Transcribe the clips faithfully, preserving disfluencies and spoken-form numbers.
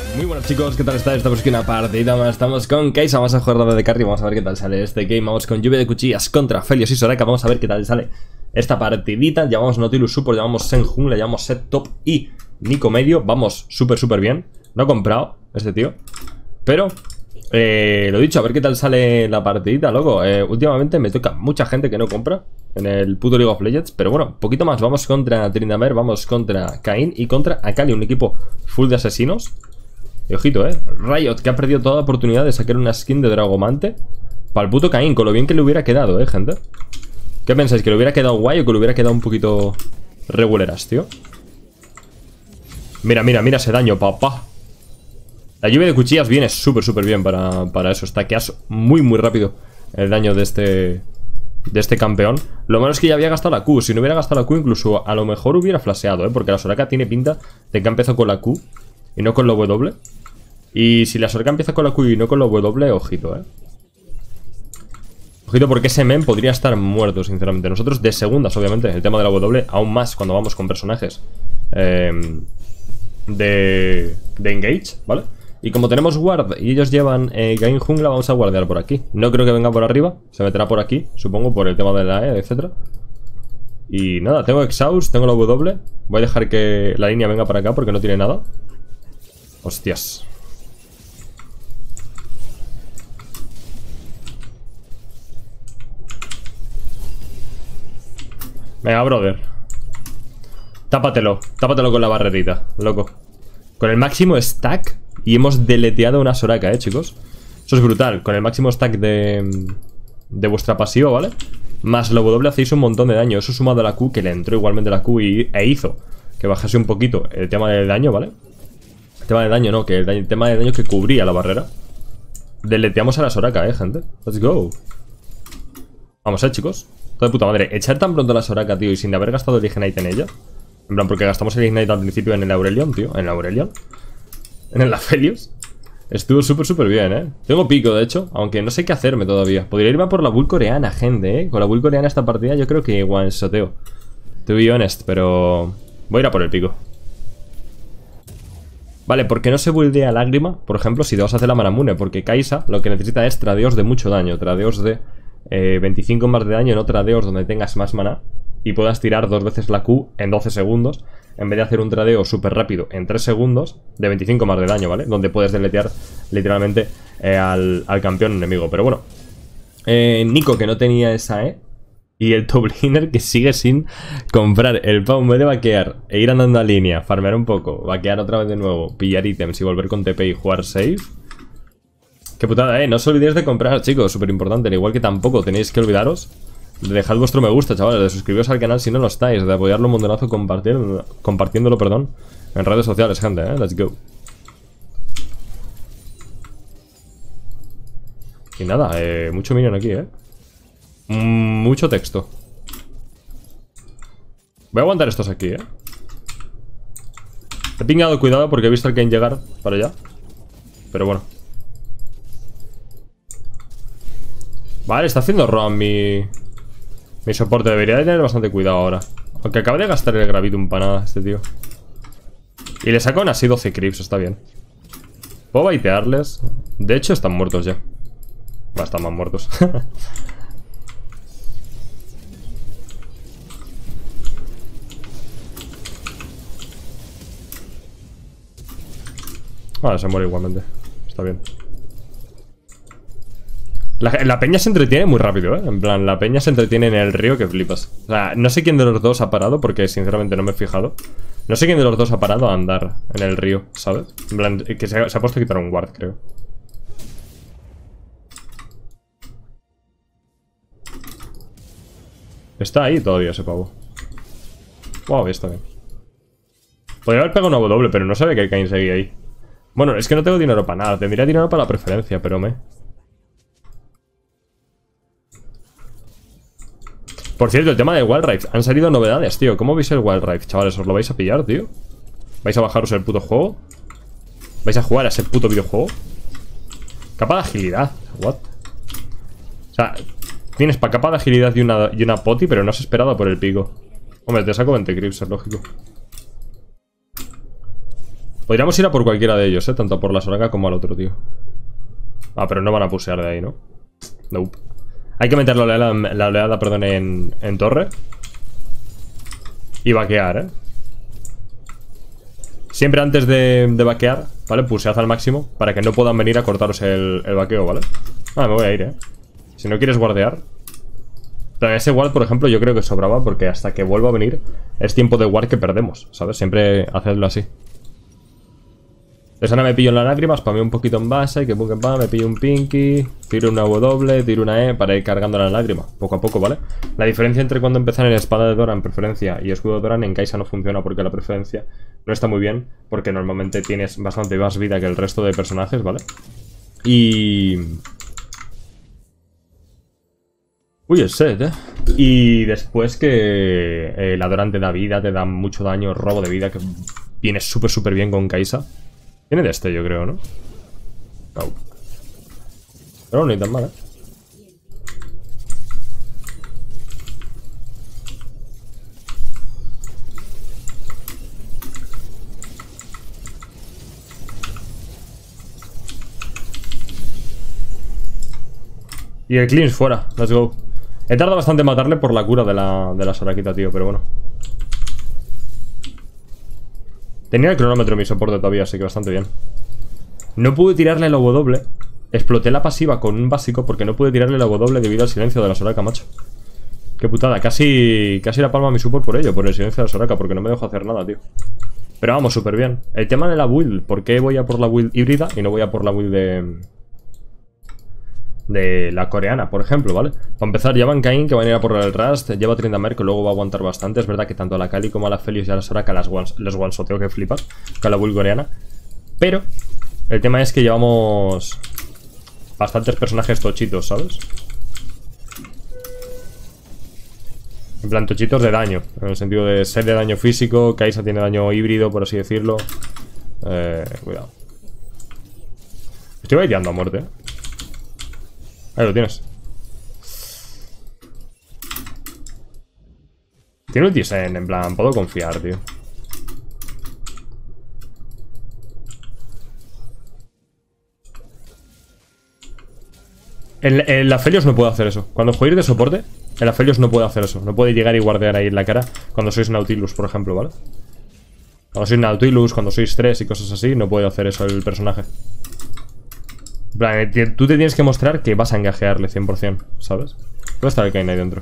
Muy buenas chicos, ¿qué tal estáis? Estamos aquí en una partida más, estamos con Kai'Sa, vamos a jugar de carry, vamos a ver qué tal sale este game. Vamos con lluvia de cuchillas contra Felios y Soraka, vamos a ver qué tal sale esta partidita. Llevamos Nautilus Support, llevamos Sen Jungla, llevamos Set Top y Nico Medio. Vamos súper súper bien, no he comprado este tío, pero eh, lo dicho, a ver qué tal sale la partidita, loco. eh, Últimamente me toca mucha gente que no compra en el puto League of Legends, pero bueno, poquito más. Vamos contra Tryndamere, vamos contra Kayn y contra Akali, un equipo full de asesinos. Y ojito, eh, Riot, que ha perdido toda la oportunidad de sacar una skin de Dragomante para el puto Kayn, con lo bien que le hubiera quedado, eh, gente. ¿Qué pensáis? ¿Que le hubiera quedado guay o que le hubiera quedado un poquito reguleras, tío? Mira, mira, mira ese daño, papá. La lluvia de cuchillas viene súper, súper bien para, para eso. Stackeas muy, muy rápido el daño de este de este campeón. Lo malo es que ya había gastado la Q. Si no hubiera gastado la Q, incluso a lo mejor hubiera flasheado, eh, porque la Soraka tiene pinta de que ha empezado con la Q y no con la W. Y si la Soraka empieza con la Q y no con la W, ojito, eh. Ojito, porque ese men podría estar muerto, sinceramente. Nosotros de segundas, obviamente, el tema de la W, aún más cuando vamos con personajes eh, de, de Engage, ¿vale? Y como tenemos Ward y ellos llevan eh, Kayn Jungla, vamos a guardear por aquí. No creo que venga por arriba, se meterá por aquí, supongo, por el tema de la E, etcétera. Y nada, tengo Exhaust, tengo la W. Voy a dejar que la línea venga para acá porque no tiene nada. Hostias. Venga, brother. Tápatelo, tápatelo con la barrerita, loco. Con el máximo stack y hemos deleteado una Soraka, eh, chicos. Eso es brutal, con el máximo stack de, de vuestra pasiva, ¿vale? Más la W hacéis un montón de daño. Eso sumado a la Q, que le entró igualmente la Q y, e hizo que bajase un poquito el tema del daño, ¿vale? El tema de daño no, que el, daño, el tema de daño que cubría la barrera. Deleteamos a la Soraka, eh, gente. Let's go. Vamos, eh, chicos. Todo de puta madre. Echar tan pronto a la Soraka, tío, y sin haber gastado el Ignite en ella. En plan, porque gastamos el Ignite al principio en el Aurelion, tío. En el Aurelion. En el Aphelios. Estuvo súper, súper bien, eh. Tengo pico, de hecho, aunque no sé qué hacerme todavía. Podría irme a por la bull coreana, gente, eh. Con la bull coreana esta partida yo creo que one-shoteo. To be honest, pero voy a ir a por el pico. Vale, ¿por qué no se buildea lágrima? Por ejemplo, si te vas a hacer la Manamune. Porque Kai'Sa lo que necesita es tradeos de mucho daño. Tradeos de eh, veinticinco más de daño, no tradeos donde tengas más maná y puedas tirar dos veces la Q en doce segundos, en vez de hacer un tradeo súper rápido en tres segundos de veinticinco más de daño, ¿vale? Donde puedes deletear literalmente eh, al, al campeón enemigo. Pero bueno, eh, Nico, que no tenía esa E, y el top laner que sigue sin comprar. El pavo, en vez de vaquear e ir andando a línea, farmear un poco, vaquear otra vez de nuevo, pillar ítems y volver con T P y jugar safe. Qué putada, eh. No os olvidéis de comprar, chicos, súper importante. Al igual que tampoco tenéis que olvidaros de dejar vuestro me gusta, chavales, de suscribiros al canal si no lo estáis, de apoyarlo un montonazo compartiendo, compartiéndolo, perdón, en redes sociales, gente, eh. Let's go. Y nada, eh, mucho minion aquí, eh. Mucho texto. Voy a aguantar estos aquí, eh. He pingado cuidado porque he visto al Kayn llegar para allá. Pero bueno. Vale, está haciendo roam mi Mi soporte. Debería de tener bastante cuidado ahora. Aunque acaba de gastar el Gravitum para nada este tío. Y le saco aún así doce creeps, está bien. Puedo baitearles. De hecho están muertos ya. Va, están más muertos. Vale, se muere igualmente. Está bien. La, la peña se entretiene muy rápido, ¿eh? En plan, la peña se entretiene en el río que flipas. O sea, no sé quién de los dos ha parado, porque sinceramente no me he fijado. No sé quién de los dos ha parado a andar en el río, ¿sabes? En plan, que se ha, se ha puesto a quitar un ward, creo. Está ahí todavía ese pavo. Wow, está bien. Podría haber pegado una W, pero no sabe que el Kayn seguía ahí. Bueno, es que no tengo dinero para nada. Tendría dinero para la preferencia, pero me... Por cierto, el tema de Wild Rift. Han salido novedades, tío. ¿Cómo veis el Wild Rift, chavales? ¿Os lo vais a pillar, tío? ¿Vais a bajaros el puto juego? ¿Vais a jugar a ese puto videojuego? Capa de agilidad. What? O sea, tienes para capa de agilidad y una, y una poti, pero no has esperado por el pico. Hombre, te saco veinte creeps, es lógico. Podríamos ir a por cualquiera de ellos, eh. Tanto por la Soraka como al otro, tío. Ah, pero no van a pusear de ahí, ¿no? Nope. Hay que meter la oleada, la oleada perdón, en, en torre. Y vaquear, ¿eh? Siempre antes de, de vaquear, ¿vale? Pusead al máximo para que no puedan venir a cortaros el, el vaqueo, ¿vale? Ah, me voy a ir, ¿eh? Si no quieres guardear. Pero ese ward, por ejemplo, yo creo que sobraba porque hasta que vuelva a venir es tiempo de ward que perdemos, ¿sabes? Siempre hacedlo así. Entonces ahora me pillo en las lágrimas, spameo un poquito en base, que pum, que pam, me pillo un pinky, tiro una W, tiro una E para ir cargando la lágrima, poco a poco, ¿vale? La diferencia entre cuando empezar en espada de Dora en preferencia y escudo de Dora en Kai'Sa no funciona porque la preferencia no está muy bien, porque normalmente tienes bastante más vida que el resto de personajes, ¿vale? Y... Uy, el set, ¿eh? Y después que eh, la Dora te da vida, te da mucho daño, robo de vida, que viene súper súper bien con Kai'Sa. Viene de este, yo creo, ¿no? No. Pero no ni tan mal, ¿eh? Y el cleanse fuera, let's go. He tardado bastante en matarle por la cura de la, de la Soraquita, tío, pero bueno. Tenía el cronómetro en mi soporte todavía, así que bastante bien. No pude tirarle la W. Exploté la pasiva con un básico porque no pude tirarle la W debido al silencio de la Soraka, macho. Qué putada, casi, casi la palma mi support por ello, por el silencio de la Soraka, porque no me dejo hacer nada, tío. Pero vamos, súper bien. El tema de la build, ¿por qué voy a por la build híbrida y no voy a por la build de... de la coreana, por ejemplo, ¿vale? Para empezar, ya van Kayn, que van a ir a por el Rust, lleva Tryndamere, que luego va a aguantar bastante. Es verdad que tanto a la Kali como a la Felios y a la Soraka las one, les one-shoteo que flipas, que a la build coreana. Pero el tema es que llevamos bastantes personajes tochitos, ¿sabes? En plan, tochitos de daño, en el sentido de ser de daño físico. Kai'Sa tiene daño híbrido, por así decirlo. Eh, cuidado. Estoy baiteando a muerte, ¿eh? Ahí lo tienes. Tiene un Tisen, en plan, puedo confiar, tío. El, el Aphelios no puede hacer eso. Cuando juegues de soporte, el Aphelios no puede hacer eso. No puede llegar y guardear ahí en la cara cuando sois Nautilus, por ejemplo, ¿vale? Cuando sois Nautilus, cuando sois tres y cosas así, no puede hacer eso el personaje. En plan, tú te tienes que mostrar que vas a engajearle cien por cien, ¿sabes? ¿Dónde está el Kayn ahí dentro?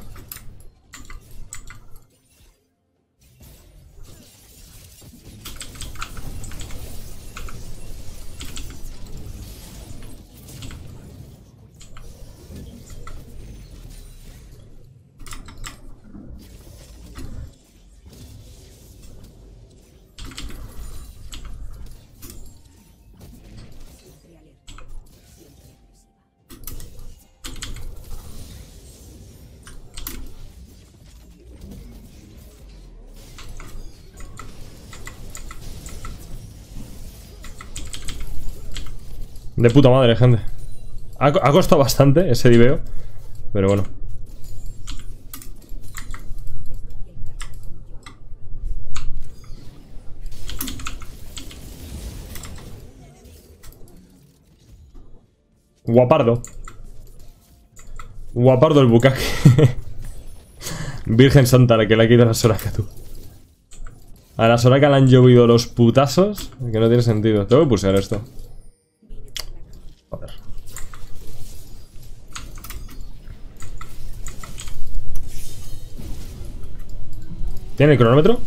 De puta madre, gente. Ha, ha costado bastante ese diveo, pero bueno. Guapardo. Guapardo el bucaque. Virgen Santa, la que le ha quitado a la Soraka, tú. A la Soraka le han llovido los putazos, que no tiene sentido. Tengo que pulsar esto. Joder. ¿Tiene el cronómetro?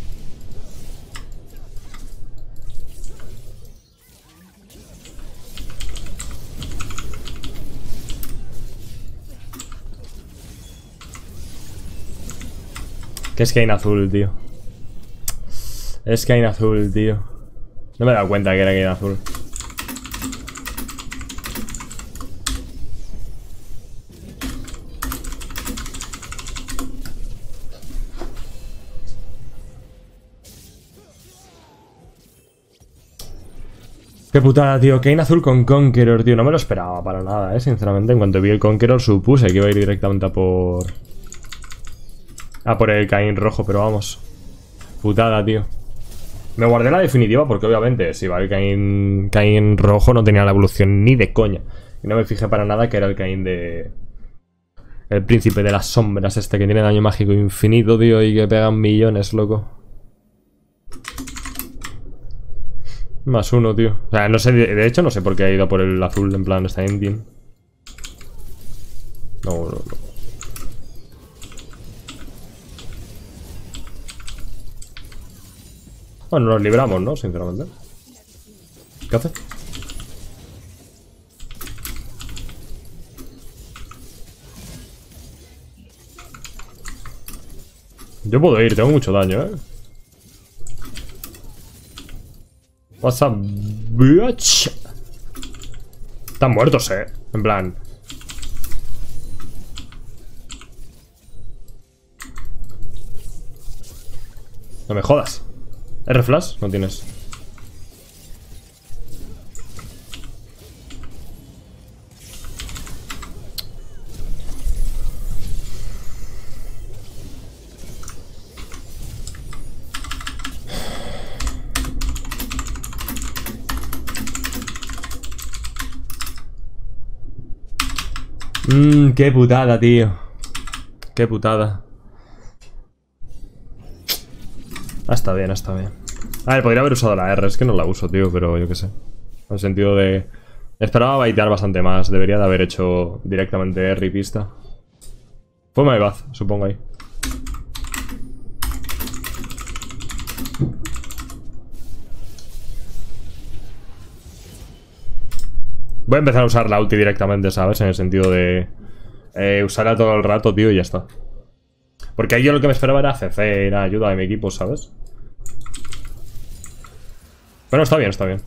Que es Kayn azul, tío. Es Kayn azul, tío. No me he dado cuenta que era Kayn azul. Qué putada, tío. Kayn azul con Conqueror, tío. No me lo esperaba para nada, eh. Sinceramente, en cuanto vi el Conqueror supuse que iba a ir directamente a por... A por el Kayn rojo, pero vamos. Putada, tío. Me guardé la definitiva porque obviamente si va el Caín, Caín rojo no tenía la evolución ni de coña. Y no me fijé para nada que era el Caín de... El príncipe de las sombras este que tiene daño mágico infinito, tío, y que pegan millones, loco. Más uno, tío. O sea, no sé, de hecho no sé por qué ha ido por el azul, en plan, está ending. No, no, no. Bueno, nos libramos, ¿no? Sinceramente. ¿Qué hace? Yo puedo ir, tengo mucho daño, ¿eh? What's up, bitch? Están muertos, ¿eh? En plan... No me jodas. R-Flash no tienes. Mmm, qué putada, tío. Qué putada. Ah, está bien, está bien. A ver, podría haber usado la R, es que no la uso, tío, pero yo qué sé. En el sentido de... Esperaba baitear bastante más, debería de haber hecho directamente R y pista. Fue my bad, supongo ahí. Voy a empezar a usar la ulti directamente, ¿sabes? En el sentido de... Eh, usarla todo el rato, tío, y ya está. Porque ahí yo lo que me esperaba era C C, era ayuda de mi equipo, ¿sabes? Bueno, está bien, está bien.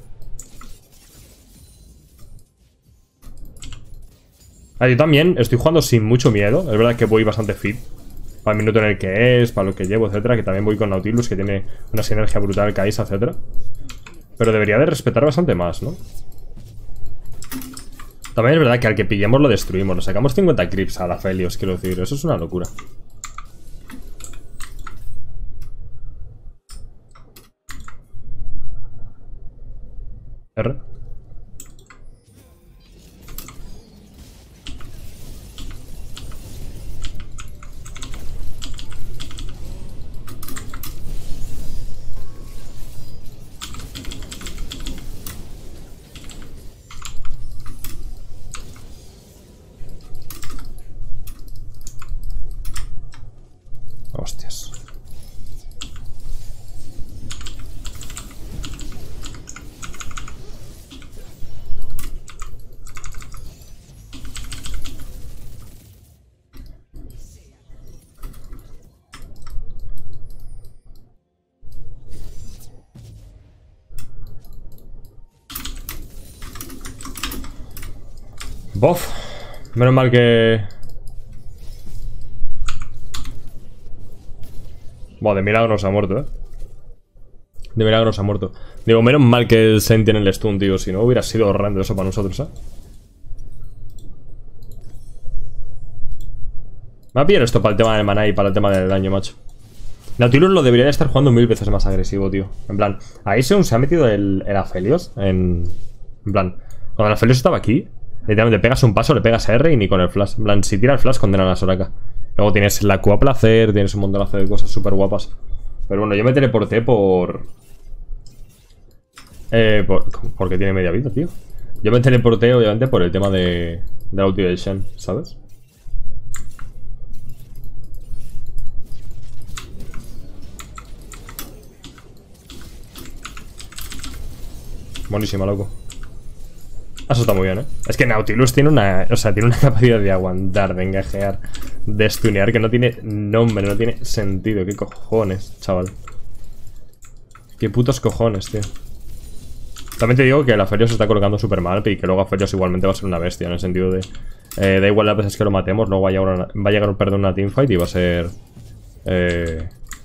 Ah, yo también estoy jugando sin mucho miedo. Es verdad que voy bastante fit para el minuto en el que es, para lo que llevo, etcétera. Que también voy con Nautilus, que tiene una sinergia brutal, Kai'Sa, etcétera. Pero debería de respetar bastante más, ¿no? También es verdad que al que pillemos lo destruimos. Nos sacamos cincuenta creeps a la Felios, quiero decir. Eso es una locura. R. Hostias. Bof. Menos mal que... Buah, de milagro se ha muerto, eh. De milagro se ha muerto. Digo, menos mal que el Zen tiene el stun, tío. Si no, hubiera sido horrendo eso para nosotros, eh. Me va a pillar esto para el tema del maná y para el tema del daño, macho. Nautilus lo debería de estar jugando mil veces más agresivo, tío. En plan, ahí se, se ha metido el, el Aphelios en... En plan, cuando el Aphelios estaba aquí, literalmente pegas un paso, le pegas a R y ni con el flash. En plan, si tira el flash, condena a la Soraka. Luego tienes la Q a placer, tienes un montonazo de cosas súper guapas. Pero bueno, yo me teleporté por... Eh, por... Porque tiene media vida, tío. Yo me teleporté, obviamente, por el tema de... De la ulti de Shen, ¿sabes? Buenísima, loco. Eso está muy bien, ¿eh? Es que Nautilus tiene una... O sea, tiene una capacidad de aguantar, de engajear, de stunear que no tiene nombre, no tiene sentido. ¿Qué cojones, chaval? ¿Qué putos cojones, tío? También te digo que el Aphelios se está colocando súper mal y que luego Aphelios igualmente va a ser una bestia, en el sentido de... Eh, da igual las veces que lo matemos, luego va a llegar, una, va a llegar perdón, una teamfight y va a ser... Eh...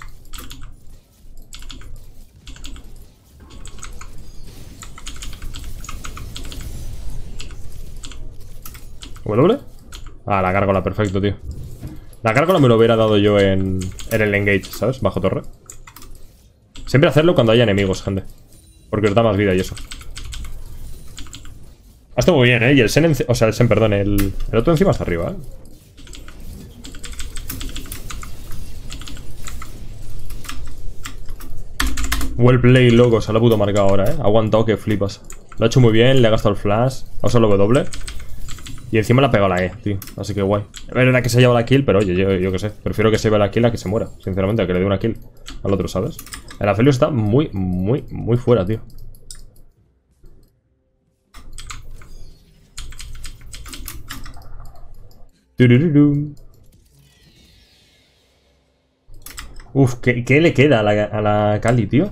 ¿W? Ah, la gárgola, perfecto, tío. La gárgola me lo hubiera dado yo en, en el engage, ¿sabes? Bajo torre. Siempre hacerlo cuando haya enemigos, gente. Porque os da más vida y eso. Ha estado muy bien, ¿eh? Y el Sen, o sea, el Sen, perdón, el, el otro encima está arriba, ¿eh? Well play, loco, se lo ha puto marcado ahora, ¿eh? Ha aguantado que flipas. Lo ha hecho muy bien, le ha gastado el flash, ha usado el W. Y encima le ha pegado la E, tío. Así que guay. Es verdad que se lleva la kill, pero oye, yo, yo qué sé. Prefiero que se lleve la kill a que se muera, sinceramente, a que le dé una kill al otro, ¿sabes? El Aphelios está muy, muy, muy fuera, tío. Uf, ¿qué, qué le queda a la, a la Kali, tío?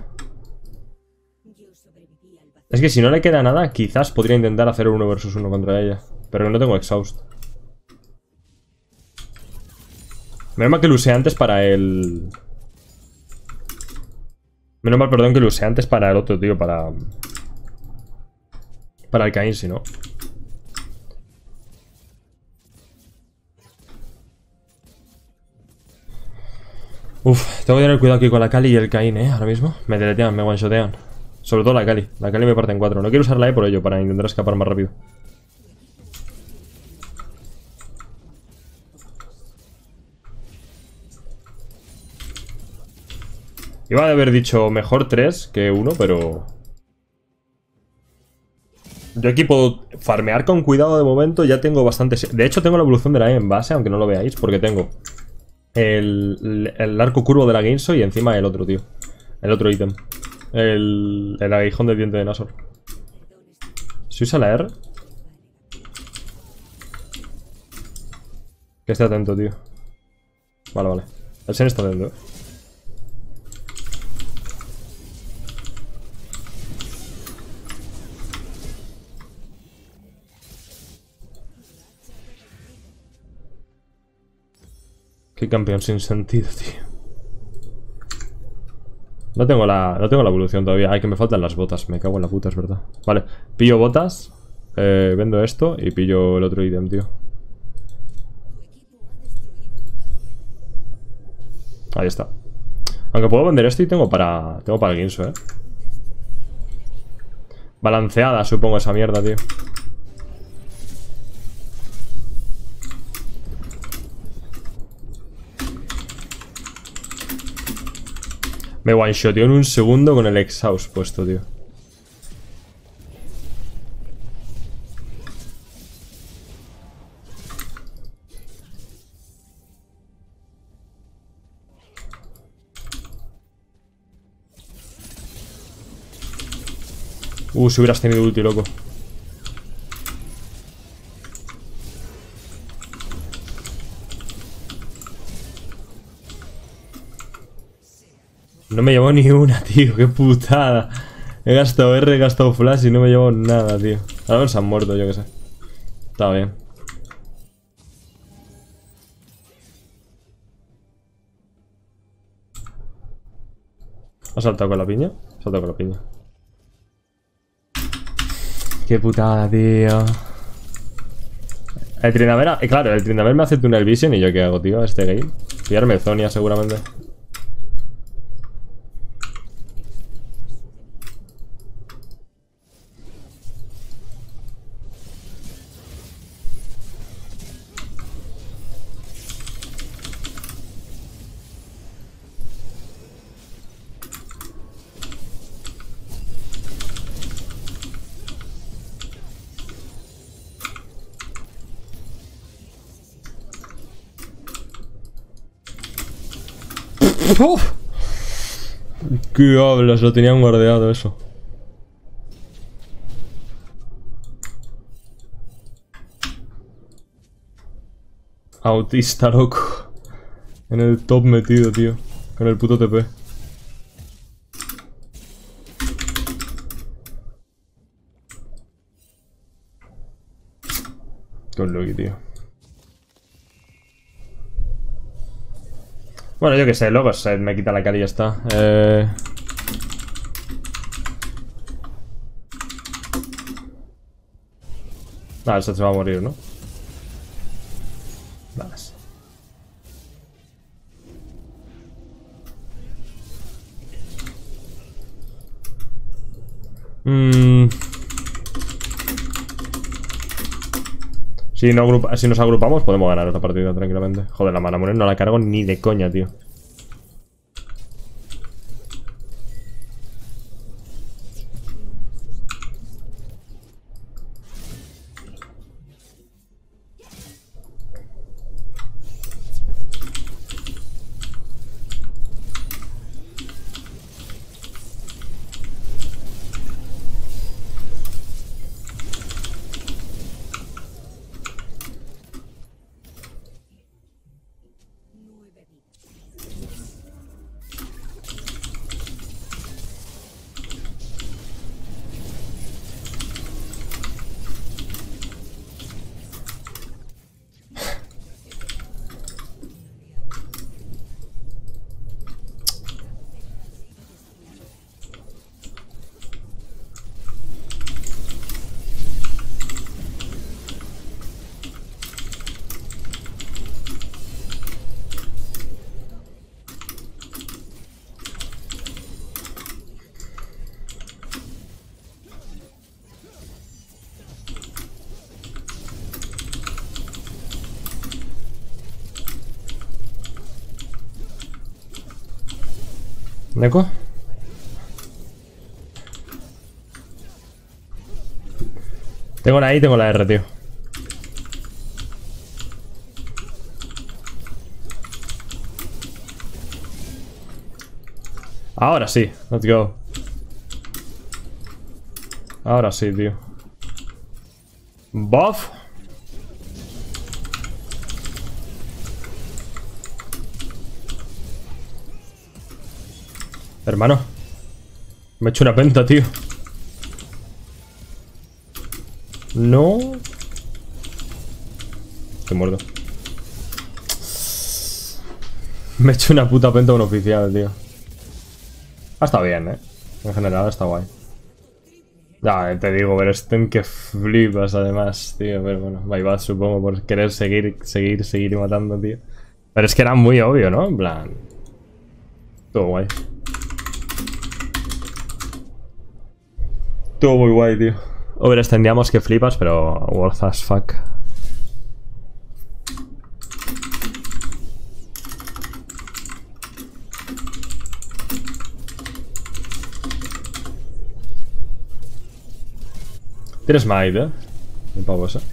Es que si no le queda nada, quizás podría intentar hacer uno versus uno contra ella. Pero no tengo exhaust. Menos mal que lo usé antes para el... Menos mal, perdón, que lo usé antes para el otro, tío, para... Para el Cain, si no. Uf, tengo que tener cuidado aquí con la Kali y el Cain, eh, ahora mismo. Me deletean, me one-shotean. Sobre todo la Kali. La Kali me parte en cuatro. No quiero usar la E por ello, para intentar escapar más rápido. Iba a haber dicho mejor tres que uno, pero... Yo aquí puedo farmear con cuidado de momento. Ya tengo bastante... De hecho, tengo la evolución de la E en base, aunque no lo veáis, porque tengo... El, el arco curvo de la Guinsoo y encima el otro, tío. El otro ítem. El, el aguijón del diente de Nashor. Si usa la R. Que esté atento, tío. Vale, vale. El Sen está atento, eh. Qué campeón sin sentido, tío. No tengo la, no tengo la evolución todavía. Ay, que me faltan las botas. Me cago en la puta, es verdad. Vale, pillo botas. Eh, vendo esto y pillo el otro ítem, tío. Ahí está. Aunque puedo vender esto y tengo para... Tengo para el Guinsoo, eh. Balanceada, supongo, esa mierda, tío. Me one-shoteó en un segundo con el exhaust puesto, tío. Uh, si hubieras tenido ulti, loco. No me llevó ni una, tío. Qué putada. He gastado R, he gastado flash y no me llevó nada, tío. Ahora se han muerto, yo qué sé. Está bien. ¿Ha saltado con la piña? Ha saltado con la piña. Qué putada, tío. El Tryndamere, eh, claro, el Tryndamere me hace Tunnel Vision y yo qué hago, tío, este game. Pillarme Zonia seguramente. ¡Uf! ¿Qué hablas? Lo tenían guardeado eso. Autista, loco. En el top metido, tío. Con el puto T P. Con Loki, tío. Bueno, yo que sé, luego se me quita la cara y ya está. Eh... Ah, eso se va a morir, ¿no? Vale. Mm. Si, no agrupa si nos agrupamos, podemos ganar esta partida tranquilamente. Joder, la Manamune no la cargo ni de coña, tío. ¿Neko? Tengo la I, tengo la R, tío. Ahora sí, let's go. Ahora sí, tío. Buff. Hermano, me he hecho una penta, tío. No. Estoy muerto. Me he hecho una puta penta a un oficial, tío. Ha estado bien, eh. En general está guay. Ya, te digo, pero Sten que flipas además, tío. Pero bueno, my bad, supongo, por querer seguir, seguir, seguir matando, tío. Pero es que era muy obvio, ¿no? En plan... Todo guay. Todo muy guay, tío. Overextendíamos que flipas, pero worth as fuck. Tienes Might, eh. Un pavo ese.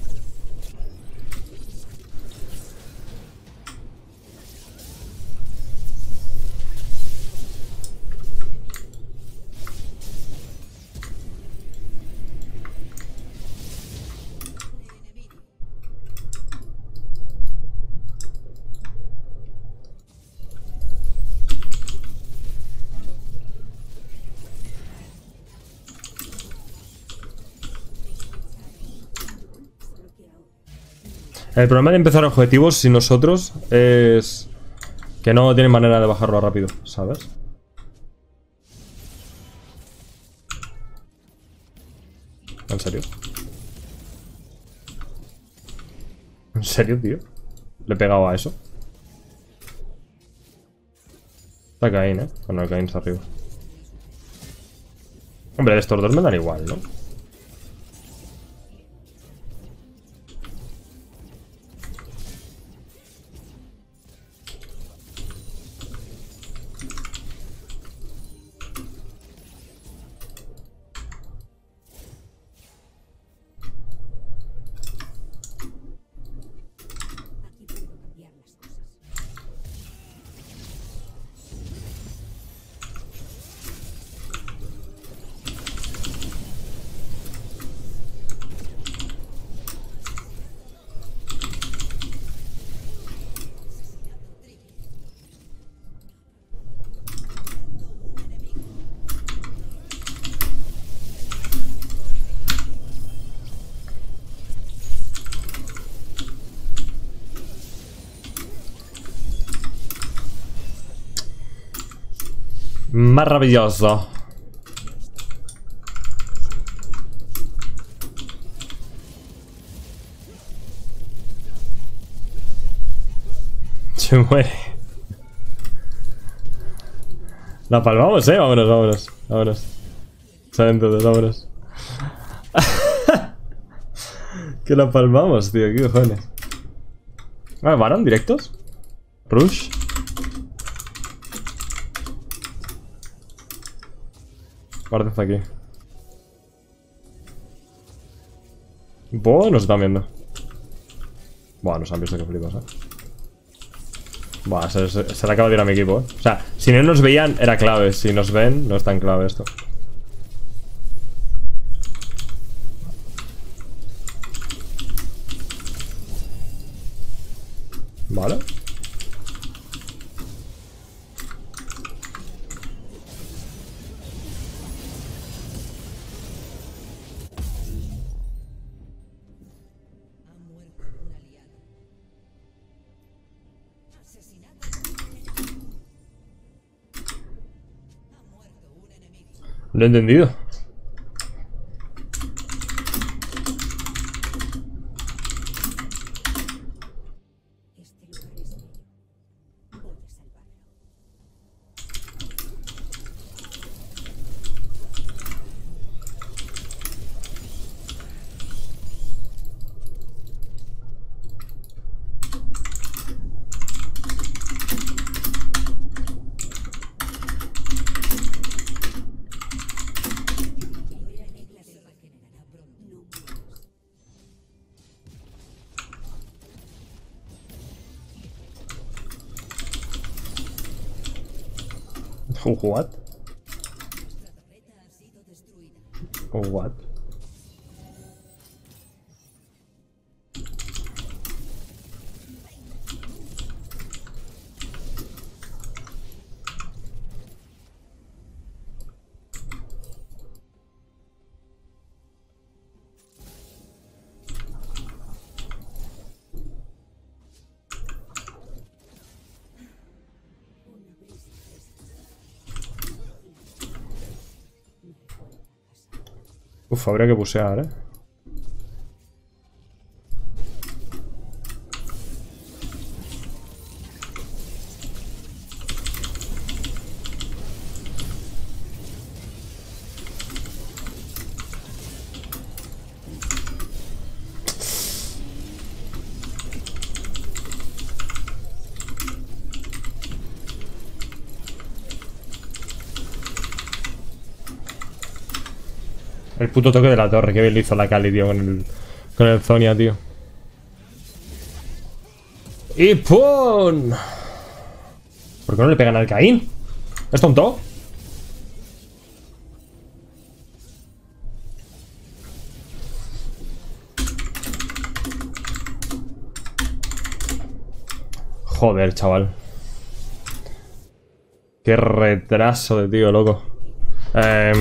El problema de empezar objetivos sin nosotros es que no tienen manera de bajarlo rápido, ¿sabes? ¿En serio? ¿En serio, tío? Le he pegado a eso. Está Caín, ¿eh? Bueno, el Caín está arriba. Hombre, estos dos me dan igual, ¿no? Maravilloso. Se muere. La palmamos, eh. Vámonos, vámonos. Vámonos. Salen todos, vámonos. Que la palmamos, tío, qué cojones. Ah, ¿Baron directos? Rush. Guarda está aquí. Buah, nos están viendo. Buah, nos han visto que flipas, eh. Buah, se, se, se le acaba de ir a mi equipo, eh. O sea, si no nos veían, era clave. Si nos ven, no es tan clave esto. Vale. Lo he entendido. What? What? Uf, habría que busear, eh. El puto toque de la torre, que bien le hizo la Kali, tío, con el, con el Zonia, tío. ¡Y ¡pum! ¿Por qué no le pegan al Caín? ¿Es tonto? Joder, chaval. Qué retraso de tío, loco. Eh...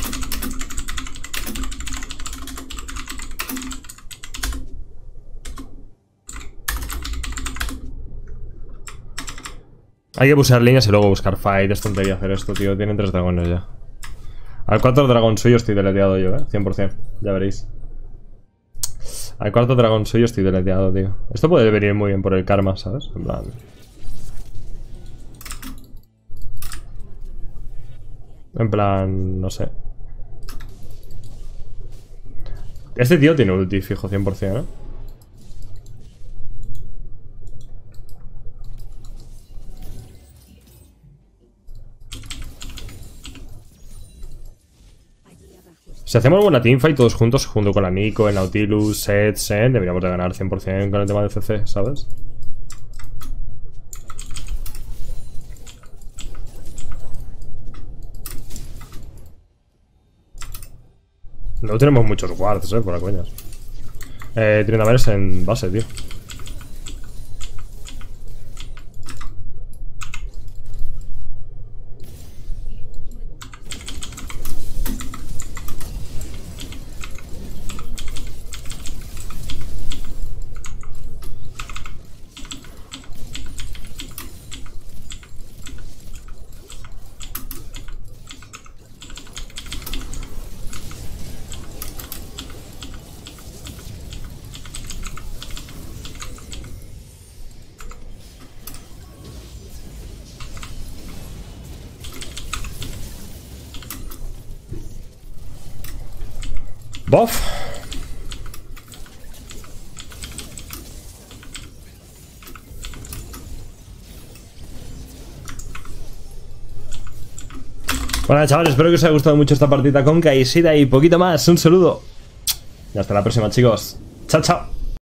Hay que buscar líneas y luego buscar fight. Es tontería hacer esto, tío. Tienen tres dragones ya. Al cuarto dragón suyo estoy deleteado yo, eh. cien por cien. Ya veréis. Al cuarto dragón suyo estoy deleteado, tío. Esto puede venir muy bien por el karma, ¿sabes? En plan... En plan... No sé. Este tío tiene ulti, fijo, cien por cien, ¿eh? Si hacemos buena teamfight todos juntos, junto con la Nico, el Nautilus, Seth, Sen, deberíamos de ganar cien por cien con el tema de C C, ¿sabes? No tenemos muchos wards, eh, por las coñas. Eh, Tryndamere en base, tío. Buff. Bueno, chavales, espero que os haya gustado mucho esta partida con Kaishida y poquito más. Un saludo. Y hasta la próxima, chicos. Chao, chao.